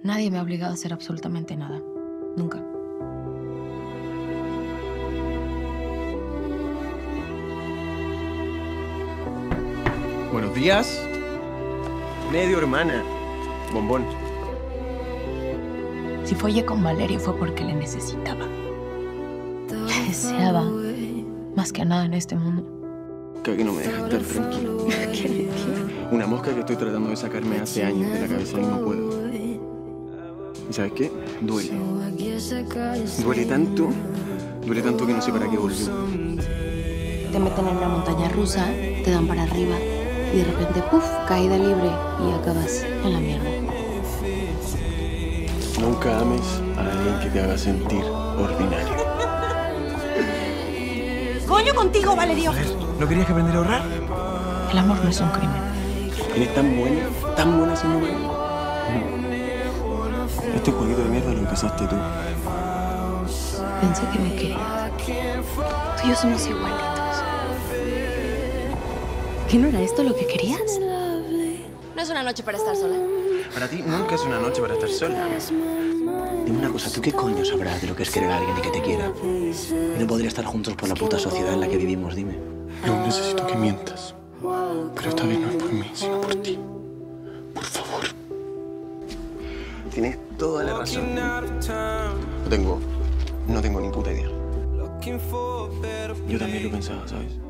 Nadie me ha obligado a hacer absolutamente nada. Nunca. Buenos días. Medio hermana. Bombón. Si follé con Valerio fue porque le necesitaba. Le deseaba más que a nada en este mundo. Que no me deja estar tranquilo. Una mosca que estoy tratando de sacarme hace años de la cabeza y no puedo. ¿Y sabes qué? Duele. Duele tanto que no sé para qué volvió. Te meten en una montaña rusa, te dan para arriba y de repente, ¡puf!, caída libre y acabas en la mierda. Nunca ames a alguien que te haga sentir ordinario. ¡Coño contigo, Valerio! ¿No querías que aprendiera a ahorrar? El amor no es un crimen. Eres tan buena siendo buena. Este jueguito de mierda lo empezaste tú. Pensé que me querías. Tú y yo somos igualitos. ¿Qué no era esto lo que querías? No es una noche para estar sola. Para ti nunca es una noche para estar sola. Dime una cosa, ¿tú qué coño sabrás de lo que es querer a alguien y que te quiera? Y no podría estar juntos por la puta sociedad en la que vivimos, dime. No necesito que mientas. Pero esta vez no es por mí, sino por ti. Por favor. Tienes toda la razón. No tengo ni puta idea. Yo también lo pensaba, ¿sabes?